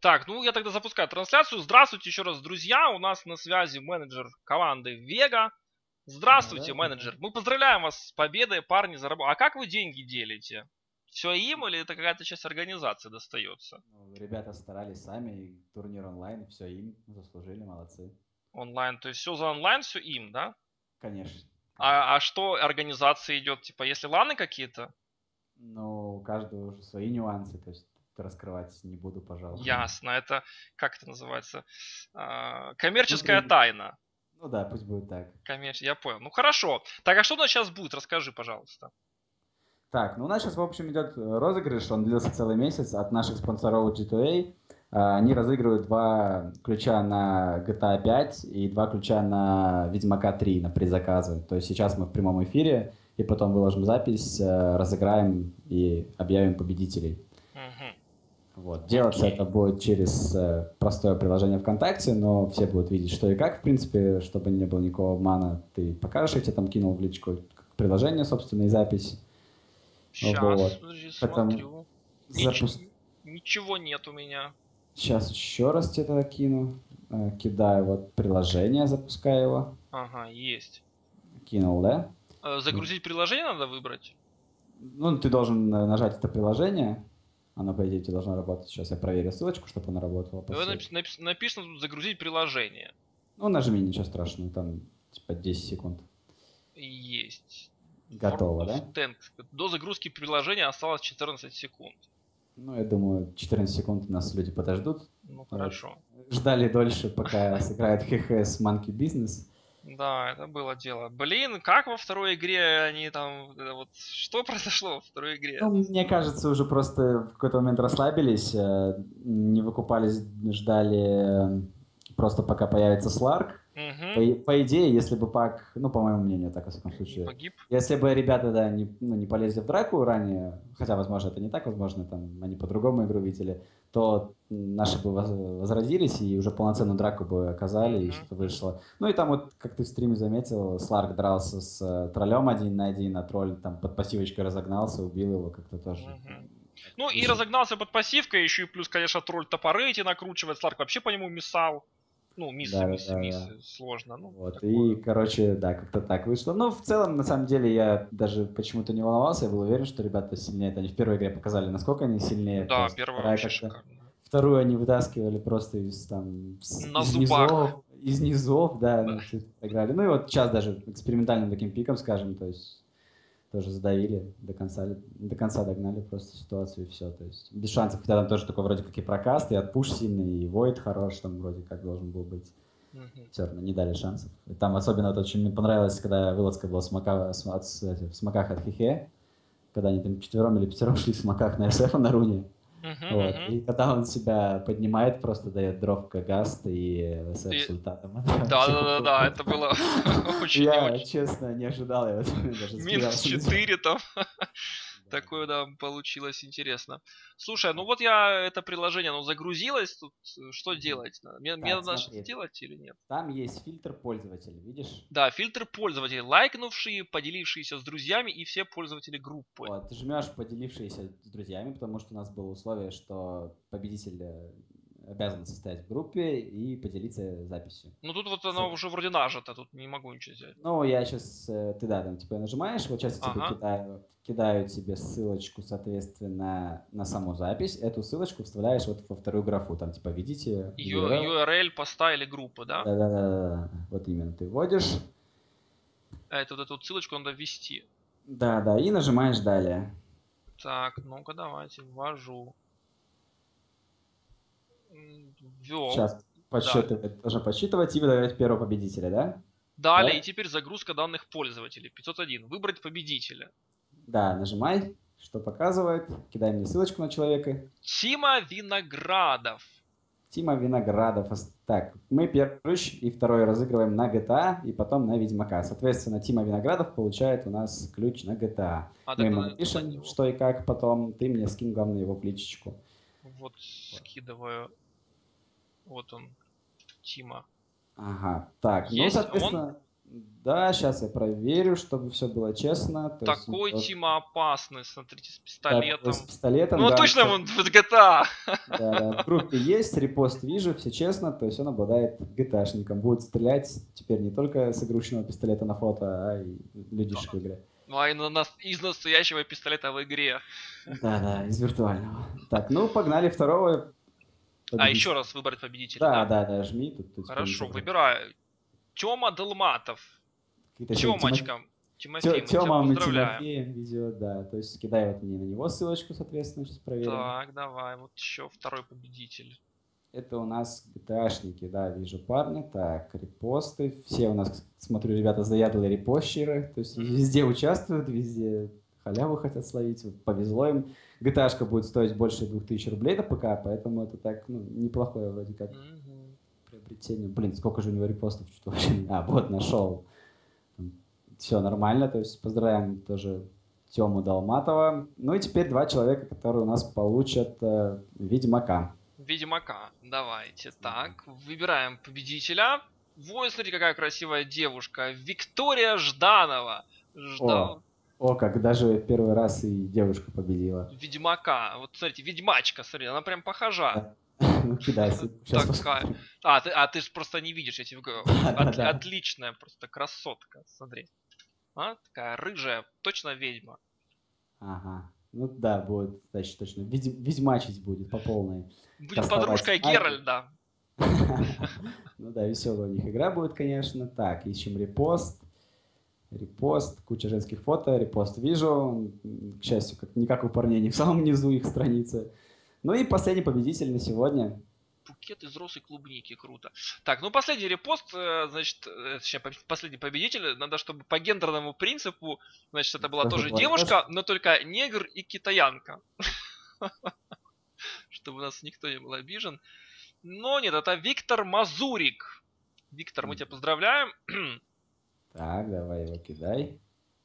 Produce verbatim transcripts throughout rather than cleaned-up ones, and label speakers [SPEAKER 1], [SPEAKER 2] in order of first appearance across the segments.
[SPEAKER 1] Так, ну я тогда запускаю трансляцию. Здравствуйте еще раз, друзья. У нас на связи менеджер команды Vega. Здравствуйте,
[SPEAKER 2] Да-да, да.
[SPEAKER 1] менеджер. Мы поздравляем вас с победой, парни, заработали. А как вы деньги делите? Все им или это какая-то часть организации достается?
[SPEAKER 2] Ну, ребята старались сами, и турнир онлайн, все им заслужили, молодцы.
[SPEAKER 1] Онлайн, то есть все за онлайн, все им, да?
[SPEAKER 2] Конечно, конечно.
[SPEAKER 1] А, а что организация идет? Типа, если ланы какие-то?
[SPEAKER 2] Но у каждого уже свои нюансы, то есть раскрывать не буду, пожалуй.
[SPEAKER 1] Ясно. Это, как это называется? А, коммерческая
[SPEAKER 2] Внутренне.
[SPEAKER 1] тайна.
[SPEAKER 2] Ну да, пусть будет так.
[SPEAKER 1] Коммерч... Я понял. Ну хорошо. Так, а что у нас сейчас будет? Расскажи, пожалуйста.
[SPEAKER 2] Так, ну у нас сейчас, в общем, идет розыгрыш, он длился целый месяц от наших спонсоров джи ту эй. А, Они разыгрывают два ключа на джи ти эй пять и два ключа на Ведьмака три на предзаказы. То есть сейчас мы в прямом эфире, и потом выложим запись, э, разыграем и объявим победителей.
[SPEAKER 1] Угу.
[SPEAKER 2] Вот. Делаться
[SPEAKER 1] Окей.
[SPEAKER 2] это будет через э, простое приложение ВКонтакте, но все будут видеть, что и как, в принципе, чтобы не было никакого обмана. Ты покажешь, я тебе там кинул в личку приложение, собственно, и запись.
[SPEAKER 1] Сейчас,
[SPEAKER 2] Вот.
[SPEAKER 1] подожди,
[SPEAKER 2] Потом
[SPEAKER 1] смотрю. Нич...
[SPEAKER 2] запуск...
[SPEAKER 1] Ничего нет у меня.
[SPEAKER 2] Сейчас еще раз тебе это кину. Э, Кидаю вот приложение, запускаю его.
[SPEAKER 1] Ага, есть.
[SPEAKER 2] Кинул, да?
[SPEAKER 1] Э, Загрузить приложение надо выбрать?
[SPEAKER 2] Ну, ты должен э, нажать это приложение. Оно, по идее, у тебя должно работать. Сейчас я проверю ссылочку, чтобы оно работало по
[SPEAKER 1] Давай
[SPEAKER 2] ссылке.
[SPEAKER 1] напи- напи- Написано тут загрузить приложение.
[SPEAKER 2] Ну, нажми, ничего страшного, там типа десять секунд.
[SPEAKER 1] Есть.
[SPEAKER 2] Готово,
[SPEAKER 1] World of
[SPEAKER 2] да?
[SPEAKER 1] Tanks. До загрузки приложения осталось четырнадцать секунд.
[SPEAKER 2] Ну, я думаю, четырнадцать секунд нас люди подождут.
[SPEAKER 1] Ну
[SPEAKER 2] Вот.
[SPEAKER 1] хорошо.
[SPEAKER 2] Ждали дольше, пока сыграет ХХ Monkey Business.
[SPEAKER 1] Да, это было дело. Блин, как во второй игре они там... это Вот что произошло во второй игре?
[SPEAKER 2] Ну, мне кажется, уже просто в какой-то момент расслабились, э, не выкупались, ждали э, просто пока появится Сларк. По,
[SPEAKER 1] Угу.
[SPEAKER 2] по идее, если бы Пак, ну, по моему мнению, так, во всяком
[SPEAKER 1] Не
[SPEAKER 2] случае,
[SPEAKER 1] погиб.
[SPEAKER 2] если бы ребята, да, не, ну, не полезли в драку ранее, хотя, возможно, это не так, возможно, там они по-другому игру видели, то наши бы воз- возродились и уже полноценную драку бы оказали, и что-то
[SPEAKER 1] Угу.
[SPEAKER 2] вышло. Ну и там вот, как ты в стриме заметил, Сларк дрался с э, троллем один на один, а тролль там под пассивочкой разогнался, убил его как-то тоже.
[SPEAKER 1] Угу. Ну и
[SPEAKER 2] Вышло.
[SPEAKER 1] разогнался под пассивкой, еще и плюс, конечно, тролль топоры эти накручивает. Сларк вообще по нему миссал. Ну, миссы,
[SPEAKER 2] Да, да,
[SPEAKER 1] миссы,
[SPEAKER 2] да, да.
[SPEAKER 1] миссы. Сложно. Ну,
[SPEAKER 2] Вот, и,
[SPEAKER 1] такое.
[SPEAKER 2] короче, да, как-то так вышло. Но в целом, на самом деле, я даже почему-то не волновался, я был уверен, что ребята сильнее. Это они в первой игре показали, насколько они сильнее,
[SPEAKER 1] Да,
[SPEAKER 2] просто
[SPEAKER 1] первая
[SPEAKER 2] вторая
[SPEAKER 1] вообще
[SPEAKER 2] как-то...
[SPEAKER 1] шикарная.
[SPEAKER 2] Вторую они вытаскивали просто из, там, с-
[SPEAKER 1] На
[SPEAKER 2] из
[SPEAKER 1] зубах.
[SPEAKER 2] низов, из низов, да,
[SPEAKER 1] Да.
[SPEAKER 2] ну, все играли. Ну и вот сейчас даже экспериментальным таким пиком, скажем, то есть тоже задавили, до конца, до конца догнали просто ситуацию и все, то есть без шансов, хотя там тоже такой вроде как и прокаст, и отпуш сильный, и войд хорош там вроде как должен был быть.
[SPEAKER 1] Мгм.
[SPEAKER 2] Все равно не дали шансов. И там особенно вот очень мне понравилось, когда вылазка была в смоках, с- от, с- в смоках от Хихе, когда они там четвером или пятером шли в смоках на СФ на руне.
[SPEAKER 1] Мгм,
[SPEAKER 2] Вот.
[SPEAKER 1] мгм.
[SPEAKER 2] И когда он себя поднимает, просто дает дроп Гаст и СФ с
[SPEAKER 1] И-
[SPEAKER 2] ультатом. Это
[SPEAKER 1] Да,
[SPEAKER 2] вообще
[SPEAKER 1] да, да,
[SPEAKER 2] было
[SPEAKER 1] да, это
[SPEAKER 2] круто.
[SPEAKER 1] было очень и
[SPEAKER 2] Я,
[SPEAKER 1] очень.
[SPEAKER 2] честно, не ожидал, я вот даже
[SPEAKER 1] Минус
[SPEAKER 2] засмеялся. Да,
[SPEAKER 1] четыре там.
[SPEAKER 2] да.
[SPEAKER 1] Такое, да, получилось интересно. Слушай, ну вот я это приложение, оно загрузилось, тут э, что
[SPEAKER 2] Мгм.
[SPEAKER 1] делать? надо? Мне, мне
[SPEAKER 2] Так,
[SPEAKER 1] надо что-то
[SPEAKER 2] смотри,
[SPEAKER 1] делать или нет?
[SPEAKER 2] там есть фильтр пользователя, видишь?
[SPEAKER 1] Да, фильтр пользователей, лайкнувшие, поделившиеся с друзьями и все пользователи группы.
[SPEAKER 2] Вот, ты жмешь поделившиеся с друзьями, потому что у нас было условие, что победитель э, обязан состоять в группе и поделиться записью.
[SPEAKER 1] Ну тут вот
[SPEAKER 2] С-
[SPEAKER 1] оно уже вроде нажито, тут не могу ничего сделать.
[SPEAKER 2] Ну, я сейчас, ты да, там типа нажимаешь, вот сейчас я тебе
[SPEAKER 1] Ага.
[SPEAKER 2] кидаю, кидаю тебе ссылочку, соответственно, на саму запись. Эту ссылочку вставляешь вот во вторую графу, там типа введите
[SPEAKER 1] Ю-
[SPEAKER 2] ю ар эл.
[SPEAKER 1] ю ар эл поста или группы, да?
[SPEAKER 2] Да-да-да, вот именно ты вводишь.
[SPEAKER 1] А это вот эту вот ссылочку надо ввести.
[SPEAKER 2] Да-да, и нажимаешь далее.
[SPEAKER 1] Так, ну-ка давайте, ввожу. Ввел.
[SPEAKER 2] Сейчас
[SPEAKER 1] Да.
[SPEAKER 2] подсчитывать, должен подсчитывать и выдавать первого победителя, да?
[SPEAKER 1] Далее, и
[SPEAKER 2] Давай?
[SPEAKER 1] теперь загрузка данных пользователей. пятьсот один. Выбрать победителя.
[SPEAKER 2] Да, нажимай, что показывает. Кидай мне ссылочку на человека.
[SPEAKER 1] Тима Виноградов.
[SPEAKER 2] Тима Виноградов. Так, мы первый и второй разыгрываем на джи ти эй и потом на Ведьмака. Соответственно, Тима Виноградов получает у нас ключ на джи ти эй.
[SPEAKER 1] А
[SPEAKER 2] Мы
[SPEAKER 1] так
[SPEAKER 2] ему
[SPEAKER 1] на, на
[SPEAKER 2] напишем,
[SPEAKER 1] него.
[SPEAKER 2] что и как потом. Ты мне скинь, главное, его в личечку.
[SPEAKER 1] Вот скидываю. Вот он. Тима.
[SPEAKER 2] Ага, так, ну,
[SPEAKER 1] Есть? Он?
[SPEAKER 2] соответственно, Да, сейчас я проверю, чтобы все было честно. То есть,
[SPEAKER 1] Такой
[SPEAKER 2] вот,
[SPEAKER 1] Тима опасный, смотрите, с
[SPEAKER 2] так, с
[SPEAKER 1] пистолетом.
[SPEAKER 2] пистолетом,
[SPEAKER 1] Ну,
[SPEAKER 2] да,
[SPEAKER 1] точно
[SPEAKER 2] кстати,
[SPEAKER 1] он в джи ти эй.
[SPEAKER 2] да, да, в группе есть, репост вижу, все честно, то есть он обладает джи ти эй-шником. Будет стрелять теперь не только с игрушечного пистолета на фото, а и людишек в игре.
[SPEAKER 1] Ну, а и на нас- из настоящего пистолета в игре.
[SPEAKER 2] Да, да, из виртуального. Так, ну погнали второго
[SPEAKER 1] А еще
[SPEAKER 2] победителя.
[SPEAKER 1] раз выбрать победителя,
[SPEAKER 2] Да,
[SPEAKER 1] да?
[SPEAKER 2] да, да, жми, тут, тут теперь не
[SPEAKER 1] Хорошо,
[SPEAKER 2] забудь.
[SPEAKER 1] выбираю. Тёма Долматов.
[SPEAKER 2] Какие-то сегодня Тимофей,
[SPEAKER 1] Тёмочка. Тимофей, мы тебя
[SPEAKER 2] Тёма и
[SPEAKER 1] поздравляем.
[SPEAKER 2] Тимофеем везет, да. То есть кидай вот мне на него ссылочку, соответственно, сейчас проверим.
[SPEAKER 1] Так, давай, вот еще второй победитель.
[SPEAKER 2] Это у нас джи ти эй-шники, да, вижу парня. Так, репосты. Все у нас, смотрю, ребята заядлые репостщеры. То есть везде участвуют, везде халяву хотят словить. Вот повезло им. джи ти эй-шка будет стоить больше двух тысяч рублей на ПК, поэтому это так, ну, неплохое вроде как
[SPEAKER 1] Мгм.
[SPEAKER 2] приобретение. Блин, сколько же у него репостов? Что вообще... А, вот, нашел. Все нормально, то есть поздравляем тоже Тему Долматова. Ну и теперь два человека, которые у нас получат э, Ведьмака.
[SPEAKER 1] Ведьмака. Давайте. Так, выбираем победителя. Ой, смотри, какая красивая девушка. Виктория Жданова.
[SPEAKER 2] О,
[SPEAKER 1] Жда...
[SPEAKER 2] о, как даже первый раз и девушка победила.
[SPEAKER 1] Ведьмака. Вот смотрите, ведьмачка, смотри, она прям похожа.
[SPEAKER 2] Да. Ну, кидай, сейчас
[SPEAKER 1] Такая.
[SPEAKER 2] посмотрим.
[SPEAKER 1] А, ты, а ты ж просто не видишь, я тебе говорю.
[SPEAKER 2] Да, да,
[SPEAKER 1] От-
[SPEAKER 2] да.
[SPEAKER 1] отличная просто красотка. Смотри. А, такая рыжая, точно ведьма.
[SPEAKER 2] Ага. Ну да, будет, значит, точно. Ведь- Ведьмачить будет по полной.
[SPEAKER 1] Будет
[SPEAKER 2] Кастовать
[SPEAKER 1] подружкой
[SPEAKER 2] магию.
[SPEAKER 1] Геральда.
[SPEAKER 2] Ну да, веселая у них игра будет, конечно. Так, ищем репост. Репост, куча женских фото, репост вижу. К счастью, как, не как у парней, не в самом низу их страницы. Ну и последний победитель на сегодня.
[SPEAKER 1] Букет из роз и клубники, круто. Так, ну последний репост, э, значит, э, точнее, по- последний победитель, надо, чтобы по гендерному принципу, значит, это была
[SPEAKER 2] Тоже
[SPEAKER 1] тоже
[SPEAKER 2] возьмешь?
[SPEAKER 1] девушка, но только негр и китаянка. Чтобы у нас никто не был обижен. Но нет, это Виктор Мазурик. Виктор, мы тебя поздравляем.
[SPEAKER 2] Так, давай его кидай.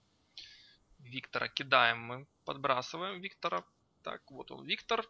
[SPEAKER 1] Виктора кидаем мы, подбрасываем Виктора. Так, вот он, Виктор.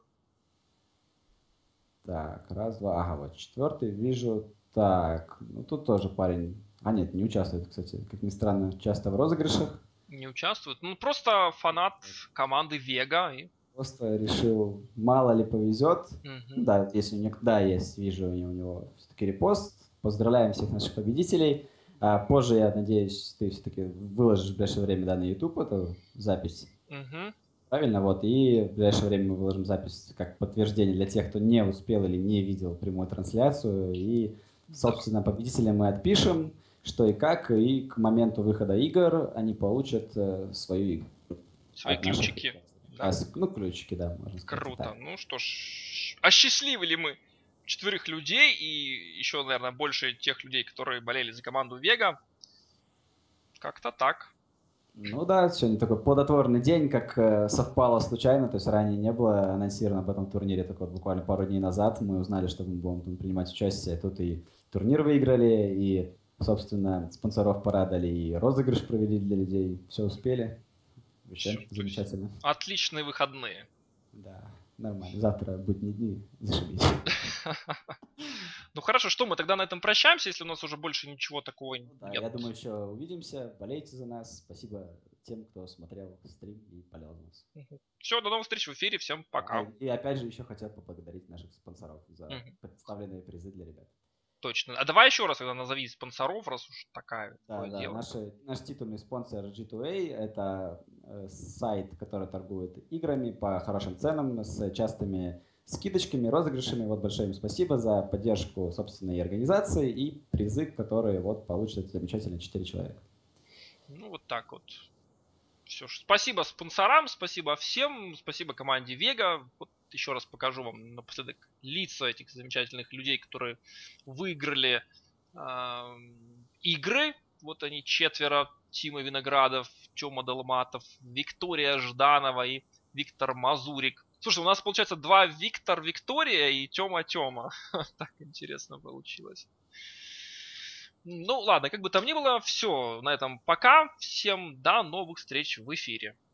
[SPEAKER 2] Так, раз, два. Ага, вот четвертый вижу. Так, ну тут тоже парень. А нет, не участвует, кстати, как ни странно, часто в розыгрышах.
[SPEAKER 1] Не участвует. Ну, просто фанат команды Вега. И...
[SPEAKER 2] Просто решил, мало ли повезет. Ну
[SPEAKER 1] Мгм.
[SPEAKER 2] да, если у него, да, есть, вижу у него, у него все-таки репост. Поздравляем всех наших победителей. А позже, я надеюсь, ты все-таки выложишь в ближайшее время, да, на YouTube эту запись.
[SPEAKER 1] Мгм.
[SPEAKER 2] Правильно, вот. И в ближайшее время мы выложим запись как подтверждение для тех, кто не успел или не видел прямую трансляцию. И,
[SPEAKER 1] Да.
[SPEAKER 2] собственно, победителя мы отпишем, что и как. И к моменту выхода игр они получат э, свою игру.
[SPEAKER 1] Свои
[SPEAKER 2] От наших
[SPEAKER 1] ключики.
[SPEAKER 2] игр.
[SPEAKER 1] Да.
[SPEAKER 2] А, с- ну, ключики, да, можно сказать.
[SPEAKER 1] Круто.
[SPEAKER 2] Так.
[SPEAKER 1] Ну что ж, осчастливили мы четверых людей и еще, наверное, больше тех людей, которые болели за команду Вега. Как-то так.
[SPEAKER 2] Ну да, сегодня такой плодотворный день, как э, совпало случайно, то есть ранее не было анонсировано об этом турнире, только вот буквально пару дней назад мы узнали, что мы будем там принимать участие. Тут и турнир выиграли, и, собственно, спонсоров порадовали, и розыгрыш провели для людей. Все успели.
[SPEAKER 1] Всё,
[SPEAKER 2] Вообще
[SPEAKER 1] то есть
[SPEAKER 2] замечательно.
[SPEAKER 1] отличные выходные.
[SPEAKER 2] Да, нормально. Завтра будние дни, зашибись.
[SPEAKER 1] Ну хорошо, что мы тогда на этом прощаемся, если у нас уже больше ничего такого
[SPEAKER 2] Ну да,
[SPEAKER 1] нет.
[SPEAKER 2] я думаю, еще увидимся. Болейте за нас. Спасибо тем, кто смотрел стрим и болел за нас.
[SPEAKER 1] Все, до новых встреч в эфире, всем
[SPEAKER 2] А,
[SPEAKER 1] пока.
[SPEAKER 2] и опять же еще хотел поблагодарить наших спонсоров за
[SPEAKER 1] Мгм.
[SPEAKER 2] представленные призы для ребят.
[SPEAKER 1] Точно. А давай еще раз тогда назови спонсоров, раз уж такая
[SPEAKER 2] Да,
[SPEAKER 1] такое
[SPEAKER 2] да,
[SPEAKER 1] дело.
[SPEAKER 2] наши, наш титульный спонсор джи ти эй – это э, сайт, который торгует играми по хорошим ценам, с частыми скидочками, розыгрышами. Вот большое им спасибо за поддержку собственной организации и призы, которые вот получат замечательные четыре человека.
[SPEAKER 1] Ну вот так вот. Все. Спасибо спонсорам, спасибо всем, спасибо команде Вега. Вот еще раз покажу вам напоследок лица этих замечательных людей, которые выиграли э, игры. Вот они четверо. Тима Виноградов, Тёма Долматов, Виктория Жданова и Виктор Мазурик. Слушай, у нас получается два Виктор Виктория и Тёма Тёма. Так интересно получилось. Ну ладно, как бы там ни было, все, на этом пока. Всем до новых встреч в эфире.